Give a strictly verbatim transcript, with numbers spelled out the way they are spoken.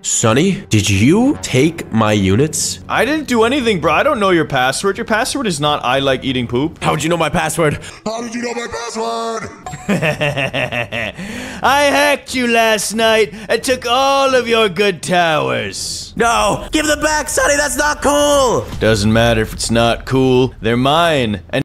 Sonny, did you take my units? I didn't do anything, bro. I don't know your password. Your password is not I like eating poop. How'd you know my password? How did you know my password? I hacked you last night and took all of your good towers. No, give them back, Sonny. That's not cool. Doesn't matter if it's not cool. They're mine. And